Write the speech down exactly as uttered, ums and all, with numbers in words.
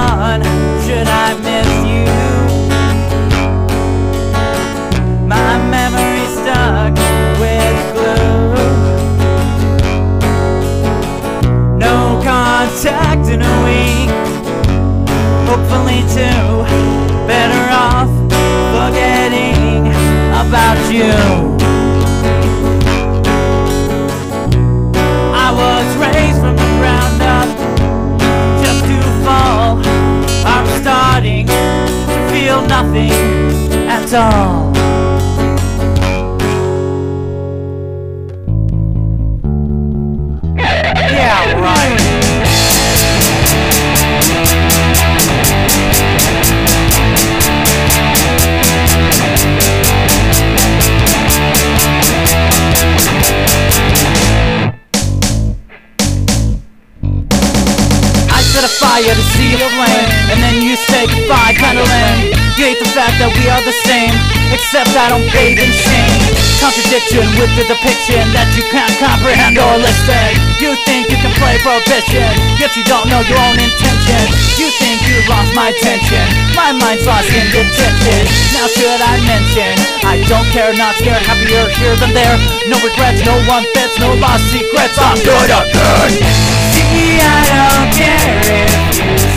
on should I miss you? My memory's stuck with glue. No contact in a week. Hopefully too better off forgetting about you. I was raised from the ground up just to fall. I'm starting to feel nothing at all. Yeah, right. Set a fire to see a flame, and then you say goodbye, kinda lame. You hate the fact that we are the same, except I don't bathe in shame. Contradiction with the depiction that you can't comprehend or listen. You think you can play prohibition, yet you don't know your own intention. You think you lost my attention, my mind's lost in detention. Now should I mention, I don't care, not scared, happier here than there. No regrets, no one fits, no lost secrets. I'm good, I'm good. See, I don't care if you